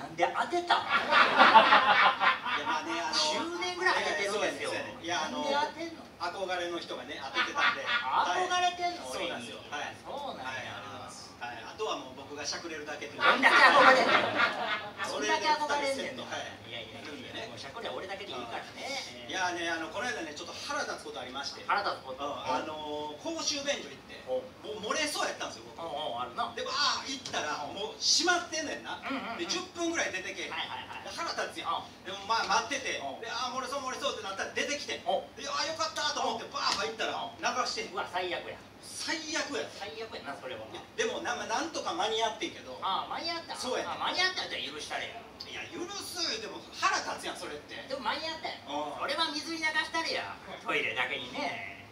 なんで当てたん？ いやまあね 10年ぐらい当ててるんですよ。 いやなんで当てんの？ 憧れの人がね当ててたんで。 憧れてんの？ そうなんですよ。はい。 そうなんや。 はい、あとはもう僕がしゃくれるだけで。 どんだけ憧れんねん。どんだけ憧れんねん。 はい。 いやいやいや、もうしゃくれは俺だけでいいからね。 いやね、この間ね、ちょっと腹立つことありまして。 腹立つこと。 公衆便所行って、もう漏れそうやったんですよ、僕。 あるな。 で、行ったら、もう閉まってんねんな。で、10分ぐらい出てけ。腹立つやん。でもまあ待ってて、で、漏れそう漏れそうってなったら出てきて。で、よかったと思ってバーッ入ったら流して。 うわ、最悪や。 最悪や。 最悪やな、それは。 でもなんとか間に合ってんけど。 間に合った。 そうや。 間に合ったら許したれや。 いや許すでも腹立つやんそれって。 でも間に合ったやん。それは水に流したれや。トイレだけにね。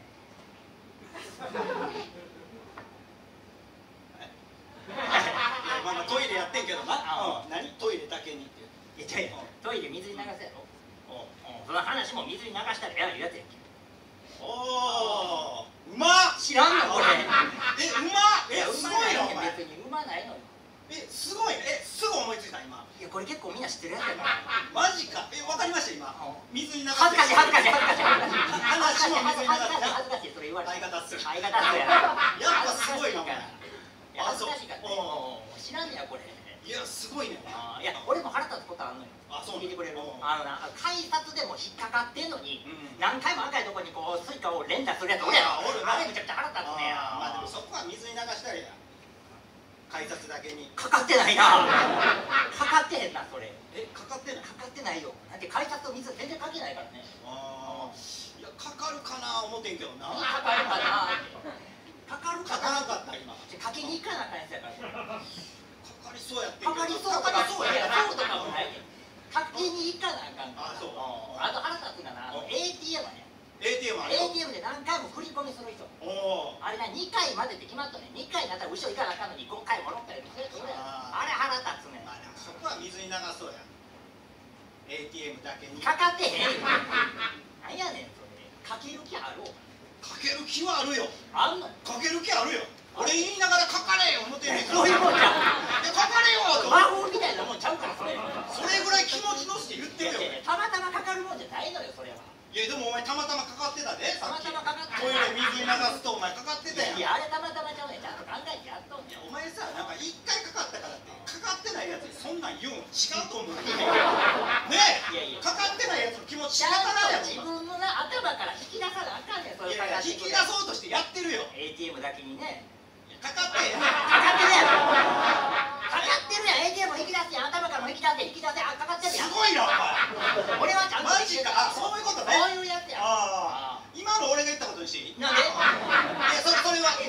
まあトイレやってんけどな。何トイレだけにって。 いやトイレ水に流すやろ。その話も水に流したらやるやつやんけ。 おお、うまっ。 知らんのこれ。 うまっ。すごいなお前。 別にうまないのよ。 すごい。すぐ思いついた今。 いやこれ結構みんな知ってるやつやから。 マジか。わかりました今。水に流す。 恥ずかしい恥ずかしい恥ずかしい。 話も水に流す。 恥ずかしいそれ言われ相方っす。 相方っすや。 やっぱすごいなお前。 恥ずかしいからね。知らんねやこれ。 いやすごいね。 いや俺も腹立つことあんのよ。聞いてくれる？改札でも引っかかってんのに何回も赤いとこにこうスイカを連打するやつおるやろ。あれめちゃくちゃ腹立つねや。 まあでもそこは水に流したらや。改札だけに。 かかってないな。かかってへんなそれ。 かかってない。 かかってないよ。だって改札と水全然かけないからね。 いやかかるかな思ってんけどな。 かかるかな。かかるかな。 かかなかった今。 かけに行かなあかんやつやから。 かかりそうやってんけど。 かかりそうかな。そうや。そうとかもないけど。かけに行かなあかん。 そう。 あと腹立つかな。ATM ね。 ATM で何回も振り込みする人。あれな2回までって決まったね。2回になったら後ろ行かなあかんのに5回も6回もするやつおるやん。あれ腹立つね。 そこは水に流そうや。ATM だけに。 かかってへんよ。なんやねんそれ。かける気ある？ かける気はあるよ。 あんの？ かける気あるよ。俺言いながらかかれよ思ってんねんから。 そういうもんじゃん。 かかれよと。 魔法みたいなもんちゃうからそれ。 それぐらい気持ちのして言ってるよ。 たまたまかかるもんじゃないのよそれは。 いやでもお前たまたまかかってたで。 たまたまかかってた。 トイレ水に流すとお前かかってたやん。 いやあれたまたまちゃうねん。ちゃんと考えてやっとんねん。 お前さなんか1回かかったからってかかってないやつにそんなん言うの違うと思う。ねえ。かかってないやつの気持ちちゃんとや自分の頭から引き出さなあかんねん。それかかって引き出そうとしてやってるよ。 ATM だけにね。 かかってへん。 かかってるやん。かかってるやん。ATM 引き出すやん。頭からも引き出せ。かかってるやん。 すごいなお前。 俺はちゃんと。 マジか。そういうことね。 そういうやつや。 今の俺が言ったことにしていい？ なんで？ それは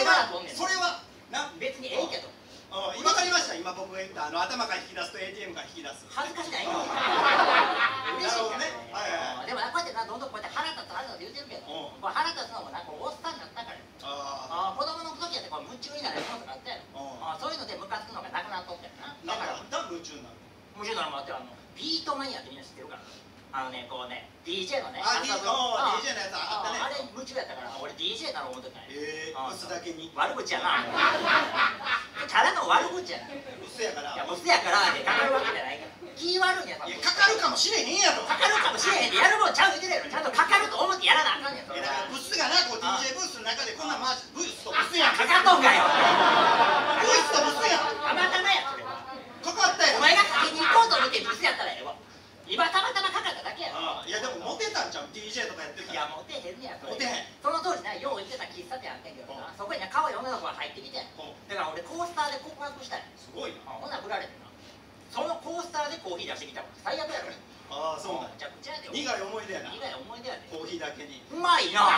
別にええけど。 わかりました。今僕が言った頭から引き出すと ATM から引き出す。 恥ずかしないの？嬉しいからね。でもこうやってなどんどんこうやって腹立つ言うてるけど、これ腹立つのもなこうおっさんになったから。子供の時やってこう夢中になるものとかあったやろ。そういうのでムカつくのがなくなっとったよな。 だから夢中になる。 夢中なのもあってビートマニアってみんな知ってるから。こうね DJ のね。 DJ のやつあったね。 あれ夢中やったから俺 DJ なろう思ってたんや。 ブスだけに。 悪口やな。ただの悪口やな。 ブスやから。 ブスやからかかるわけじゃないから。気悪いんやかかるかもしれへんやろ。 かかるかもしれへんでやるもんちゃう言うてるやろ。ちゃんとかかると思ってやらなあかんねん。 だからブスがなこう DJ ブースの中でこんなんブスとブスやん。 かかっとんかよ。 ブスとブスやん。 たまたまやそれは。 かかったやん。 お前がかけに行こうと思ってブスやったらええわ。今たまたまかかっただけやろ。 いやでもモテたんちゃう DJ とかやってたら。 いやモテへんねや。 モテへん。 その当時なよう行ってた喫茶店あってんけどな。そこにな可愛い女の子が入ってきて。だから俺コースターで告白したい。 すごいな。 ほな振られてな。そのコースターでコーヒー出してきたから最悪やろ。 そうなん。 めちゃくちゃやで。 苦い思い出やな。 苦い思い出やで。 コーヒーだけに。 うまいな。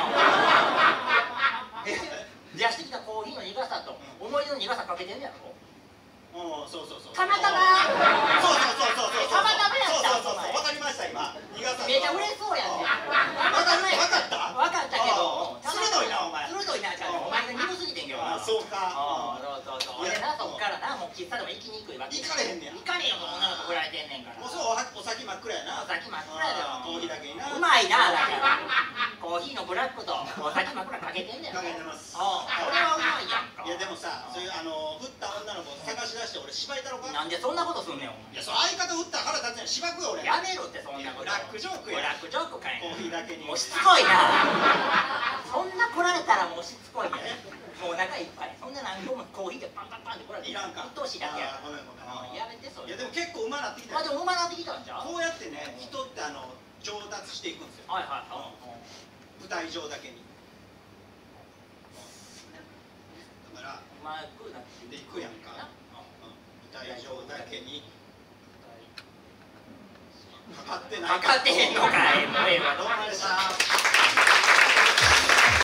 出してきたコーヒーの苦さと思い出の苦さかけてんやろ。 そうたまたま。 そうたまたまやった。 わかりました今。苦さ。 めちゃ嬉しそうやんね。 わかったけど。 鋭いなお前。 鋭いなじゃあお前が鈍すぎてんけどな。 そうか。 俺なそっからなもう喫茶でも行きにくいわけ。 行かれへんねや。 行かねえよ、女の子振られてんねんから。 もうそうお先真っ暗やな。 お先真っ暗やでコーヒーだけにな。 うまいな、だからコーヒーのブラックとお先真っ暗かけてんだよ。 かけてます。 これはうまいやんか。 いやでもさ、そういう振った女の子探し出して俺芝居だろか。 なんでそんなことすんねん。 いや、その相方振ったら腹立つやん。しばくよ俺。 やめろってそんなこと。 ブラックジョークや。 ブラックジョークかい。 コーヒーだけに。 もうしつこいな。そんな来られたらもうしつこいね。もうお腹いっぱい。そんな何個もコーヒーでパンパンパンって来られていらんか。 うっとうしいだけや。 ごめんごめん。 やめてそれ。 いやでも結構うまなってきた。 でもうまなってきたんじゃん。 こうやってね、人って上達していくんですよ。 はいはいはい。 舞台上だけに。だからうまくなっていくやんか。舞台上だけに。かかってない。 かかってへんのかい。もうええわ。 どうもでした。